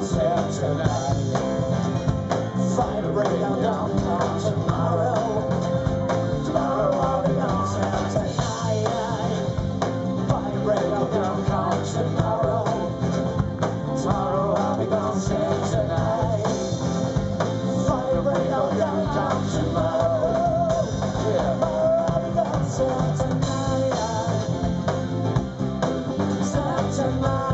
concept tonight. Fight a breakdown downtown tomorrow. Tomorrow I'll be concept tonight. Fight a breakdown downtown tomorrow. Tomorrow I'll be concept tonight. Fight a breakdown downtown tomorrow. Yeah. Tomorrow I'll be concept tonight. Concept tonight.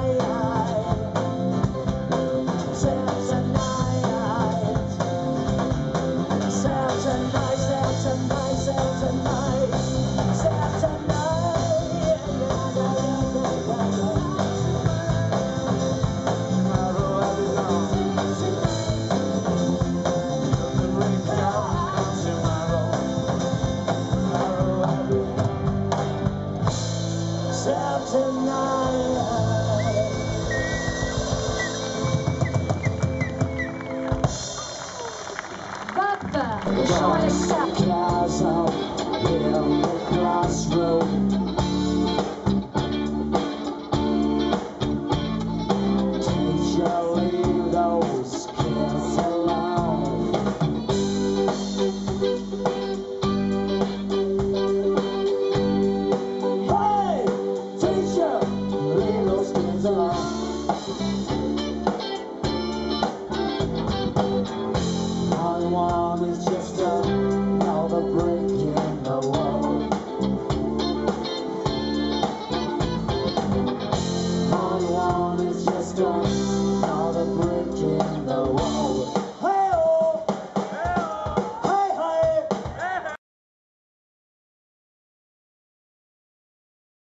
Cars out in the classroom. Teacher, leave those kids alone. Hey, teacher, leave those kids alone.